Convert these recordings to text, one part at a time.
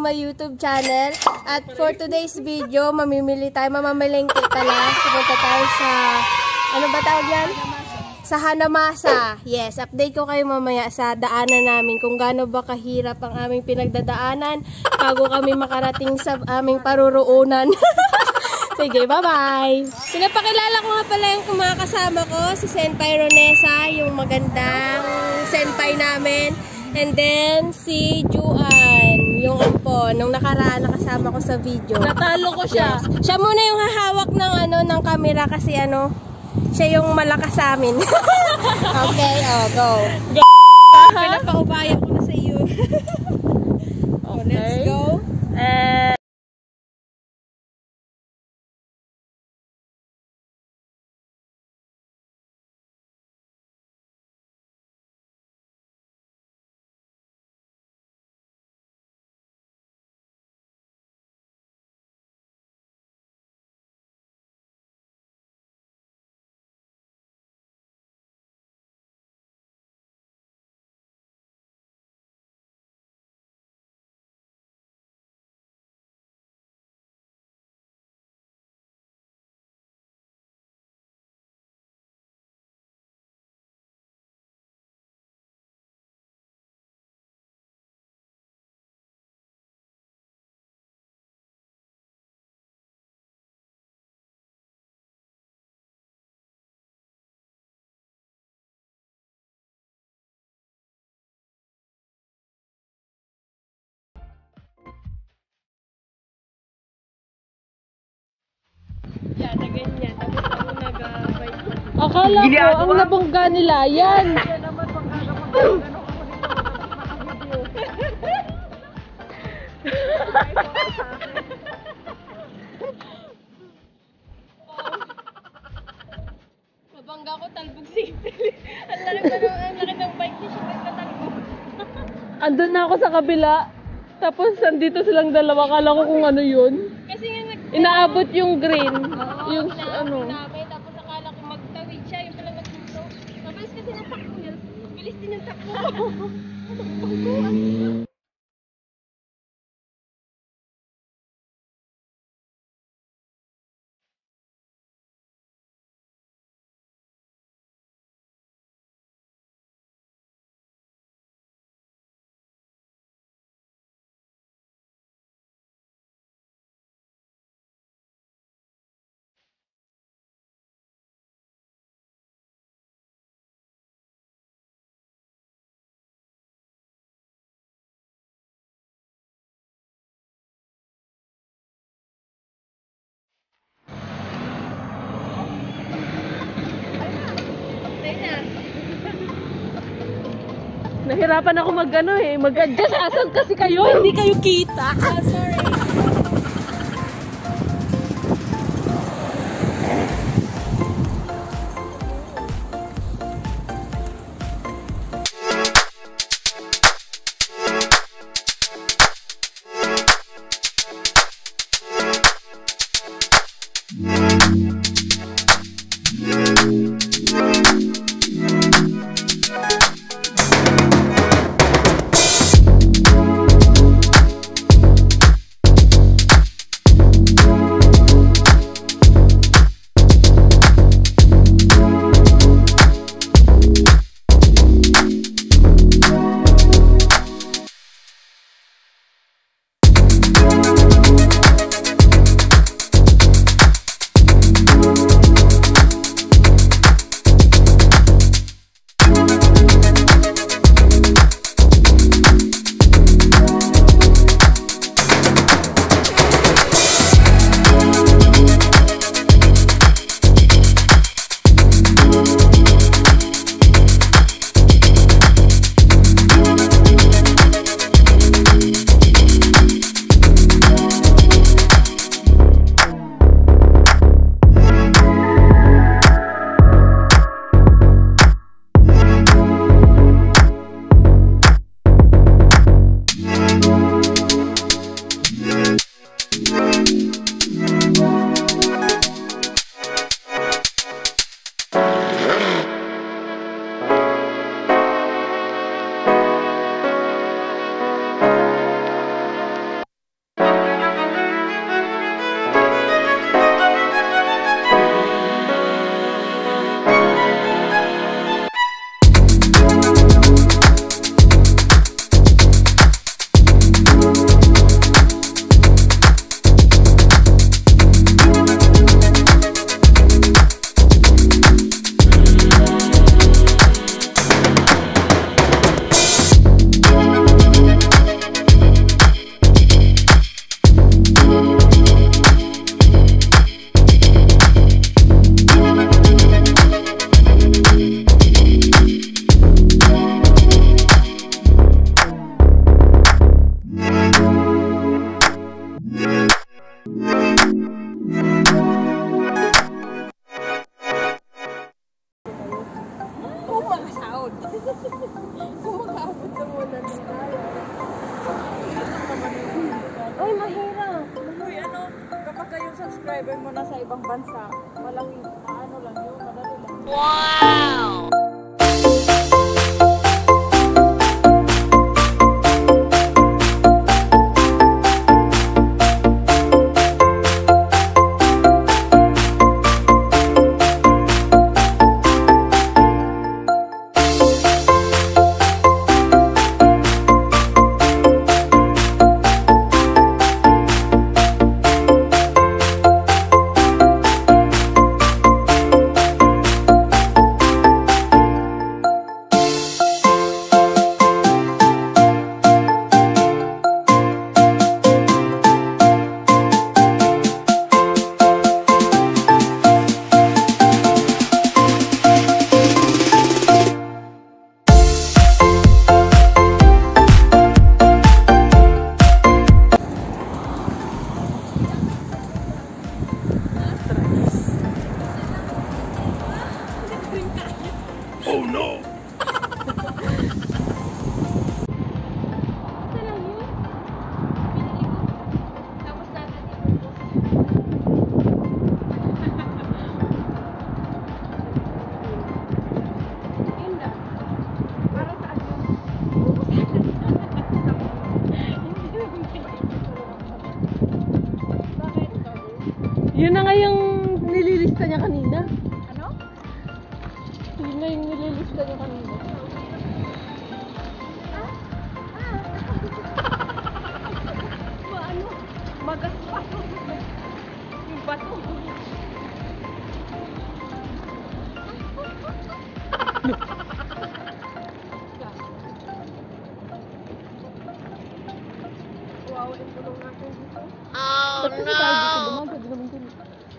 my YouTube channel. At for today's video, mamamalengke pala. Pupunta tayo sa, ano ba tawag yan? Sa Hanamasa. Yes, update ko kayo mamaya sa daanan namin kung gaano ba kahirap ang aming pinagdadaanan bago kami makarating sa aming paruroonan. Sige, bye-bye! Pinapakilala ko nga pala yung mga kasama ko, si Senpai Ronesa, yung magandang senpai namin. And then, si Juan, yung ampon, nung nakaraan nakasama ko sa video. Natalo ko siya. Yes. Siya muna yung hahawak ng, ng camera kasi siya yung malakas sa amin. Okay, go. Pinapaubayan ko na sa iyo. Okay. Let's go. Yan, na ganyan. Tapos ako nag-bike. Akala ko, ang nabangga nila, yan. Nabangga ko, talbog simple. Ang laki ng bike niya siya, nagkatalbog. Andun na ako sa kabila. Tapos, andito silang dalawa. Akala ko kung ano yun. Kasi nga inaabot yung green. Yung namin, tapos akala ko magtawid siya, yung pala magtuto. Mabilis kasi ng takbo niya. Bilis din yung takbo. Nahirapan ako mag-adjust. Asan kasi kayo? Hindi kayo kita. Sorry. ibang bansa, malaki, ano lang yun, madali lang. Wow! Yun na nga yung nililista niya kanina. Ano? Yun na yung nililista niya kanina. Ano? Magaspas. Yung bato. Wow, itulong natin dito. Oh no! Dumaga, di naman din.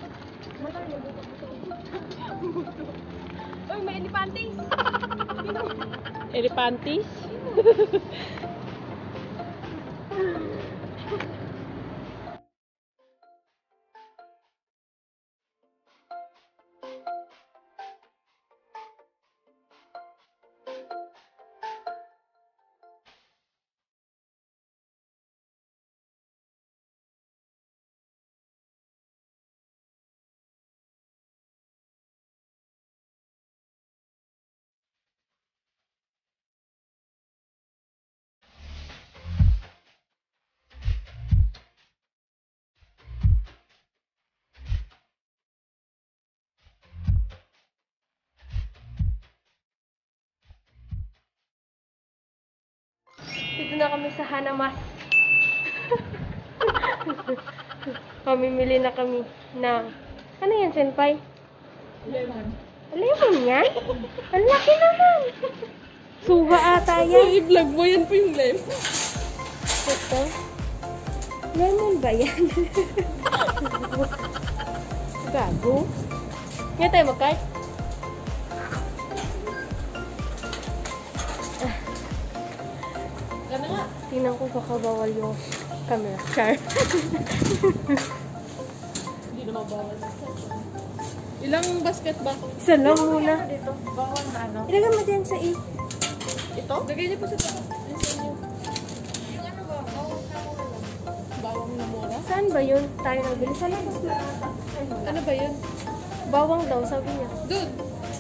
Uy, may elepantes. Elefantis? Dito na kami sa Hanamas. Pamimili na kami ng... Ano yan, senpai? Lemon. Lemon yan? Ang laki naman! Suha ata yan. I-vlog mo yan po yung lemon. Ito? Lemon ba yan? Gago. Nga tayo mag-cart? Gana nga. Tingnan ko baka bawal yung camera. Char. Hindi na mabawal. Ilang basket ba? Isa lang muna. Dito. Bawal na ano? Ilagay mo dyan sa i. Ito? Lagay niyo po sa taas. Yung sa inyo. Yung ano ba? Bawang na mura lang. Bawang na mura? Saan ba yun? Tayo nagbili. Sa labas na ata. Ano ba yun? Bawang daw, sabi niya. Dude!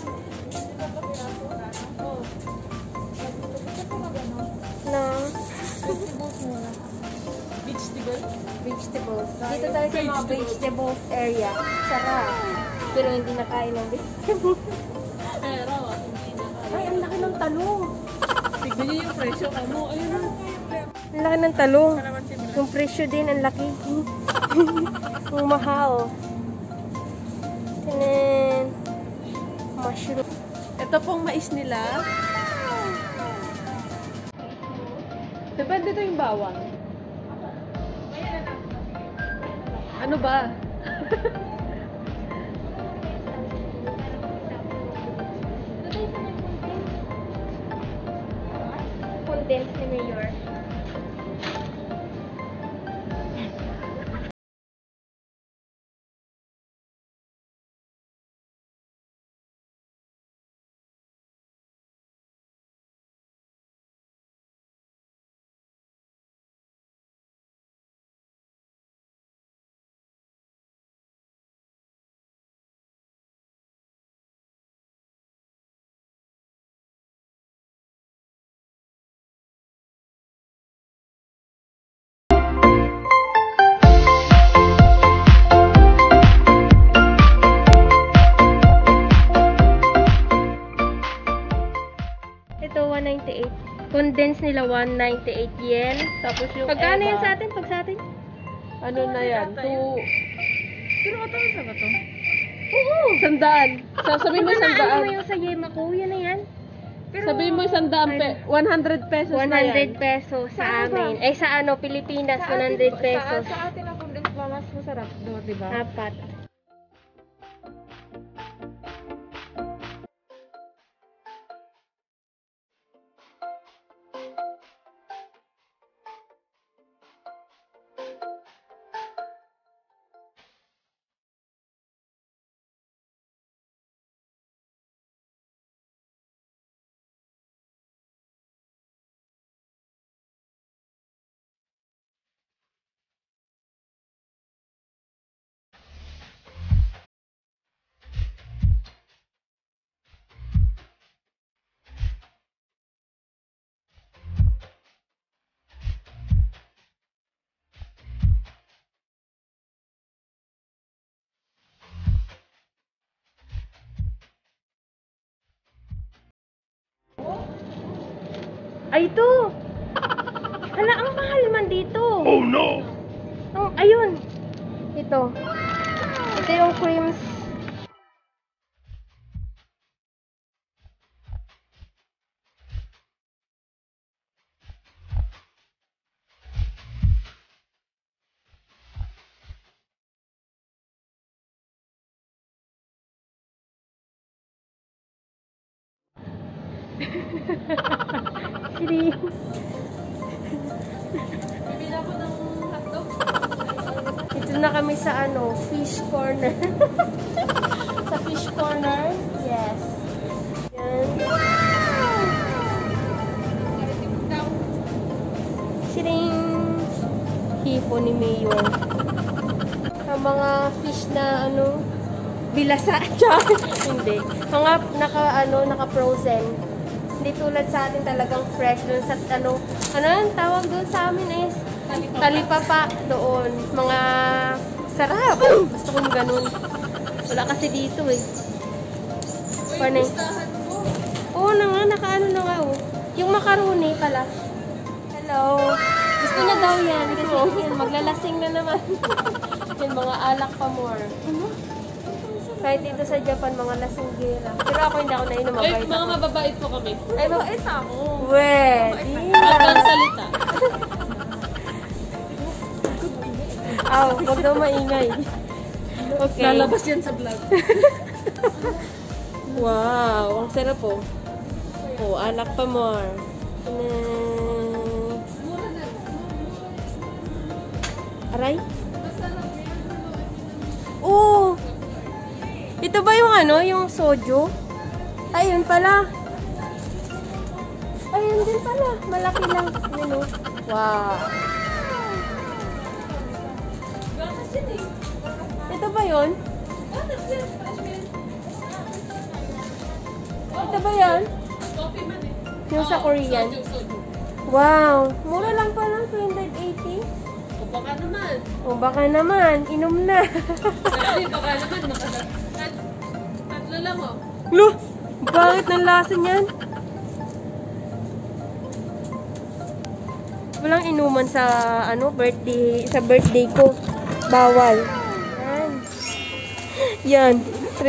Na Vegetables muna. Vegetable? vegetables. Dito tayo sa mga vegetables area. Sarap. Pero hindi nakain ng vegetables. Pero, hindi na kaya. Ay, ang laki ng talong. Tignan niyo yung presyo ka mo. Ayun na. Ang laki ng talong. Yung presyo din, ang laki. Ang mahal. Tanan. Mushroom. Ito pong mais nila. Depende to yung bawang. Ano ba? Condensed ni Mayor. condense nila 198 yen. Tapos yung Pagkano Eva, yan sa atin? Pag sa atin? ano na yan? Pero ito sa ba to? Oo! 100. Sabihin mo Ano 100. yung sa Yema ko? Yan na yan. Sabihin mo 100 100 pesos na yan. 100 pesos sa Saan ba? amin. Eh sa ano, Pilipinas, 100 pesos. Sa atin ang condense ba mas masarap doon, di ba? Apat. Ay, ito! Hala, ang mahal man dito. Oh no! Oh, ayun. Ito. Ito yung creams. Siri. Bibili ako ng hotdog. Ito na kami sa ano, fish corner. Sa fish corner. Yes. Yan. Siring. Hipo ni Mayor. Ang mga fish na ano, bilasa. Hindi. Mga naka-frozen. Hindi tulad sa atin talagang fresh doon sa ano yung tawag doon sa amin is talipapa doon. Mga sarap. Gusto kong ganun. Wala kasi dito eh. Paano? Oo na nga, nakaano na nga oh. Yung macaroni pala. Hello. Gusto na daw yan. Kasi yan, maglalasing na naman. Yan, mga alak pa more. Kahit dito sa Japan, mga lasinggera. Pero ako hindi ako nainom, mabait Mga ako. mababait po kami. Ay, Mabait ako. Pwede. Ang salita. Aw, huwag daw maingay. Okay. Lalabas yan sa vlog. Wow, ang sarap po. Oh, alak pa more. Aray? Oh! Ito ba yung ano, yung soju? Ayun pala. Ayun din pala. Malaki lang. Yun, oh. Wow. Ito ba yun? Ito ba yan? Yung sa Korean? Wow. Mura lang pala. 280. O baka naman. O baka naman. Inom na. Kasi baka naman. Tatlo lang oh. Lo! Bakit ng lasa niyan? Walang inuman sa ano birthday ko. Bawal. Yan.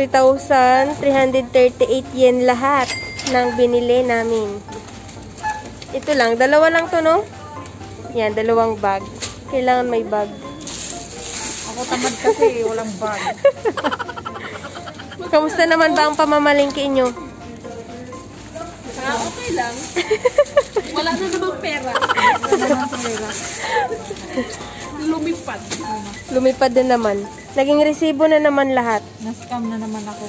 3,338 yen lahat ng binili namin. Ito lang. Dalawa lang to, no? Yan. Dalawang bag. Kailangan may bag. Ako tamad kasi walang bag. Kamusta naman ba ang pamamalingki nyo? Okay lang. Wala na namang pera. Lumipad. Lumipad na naman. Naging resibo na naman lahat. Na-scam na naman ako.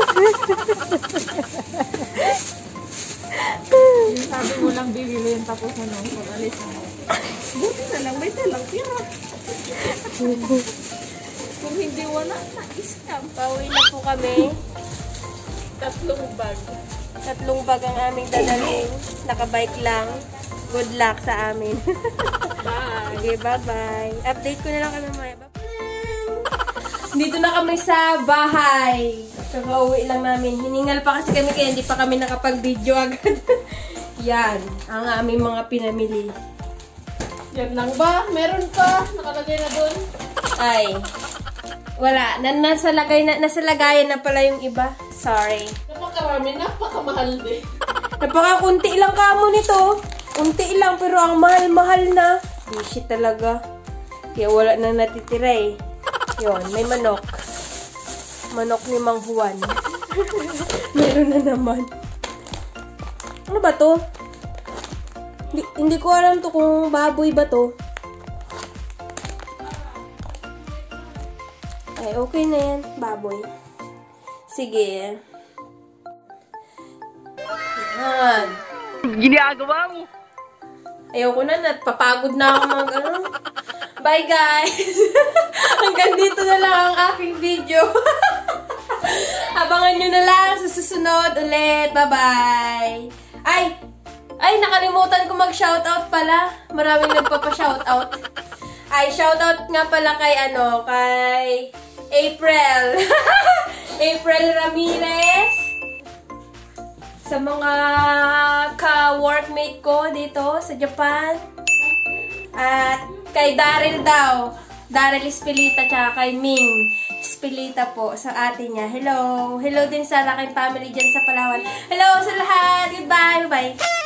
Sabi mo lang bibili yung tapos mo nung alis mo. Buti na lang, may talang pera. Kung hindi wala, na-scam. Pauwi na po kami. 3 bag. 3 bag ang aming dadalhin. Nakabike lang. Good luck sa amin. Bye. Okay, bye-bye. Update ko na lang kami mamaya. Bye-bye. Dito na kami sa bahay. Kakauwi lang namin. Hiningal pa kasi kami kaya hindi pa kami nakapag-video agad. Yan, ang aming mga pinamili. Yan lang ba? Meron pa? Nakalagay na dun? Ay, wala. Nasa lagayan na pala yung iba. Sorry. Napakarami, napakamahal din. Napakakunti lang kamo nito. Kunti lang, pero ang mahal-mahal na. Bishi talaga. Kaya wala na natitira eh. Yun, may manok. Manok ni Mang Juan. Meron na naman. Ano ba to? Hindi ko alam to kung baboy ba to. Ay, okay na yan. Baboy. Sige. Yan. Ginagawa mo. Ayoko na. Papagod na ako Bye, guys! Hanggang dito na lang ang aking video. Abangan nyo na lang sa susunod ulit. Bye-bye! Ay, nakalimutan ko mag-shoutout pala. Maraming nagpapa-shoutout. Ay, shoutout nga pala kay April. April Ramirez. Sa mga ka-workmate ko dito sa Japan. At kay Daryl daw. Daryl Espilita, tsaka kay Ming Espilita po sa ate niya. Hello. Hello din sa laking family dyan sa Palawan. Hello sa lahat. Goodbye. Bye.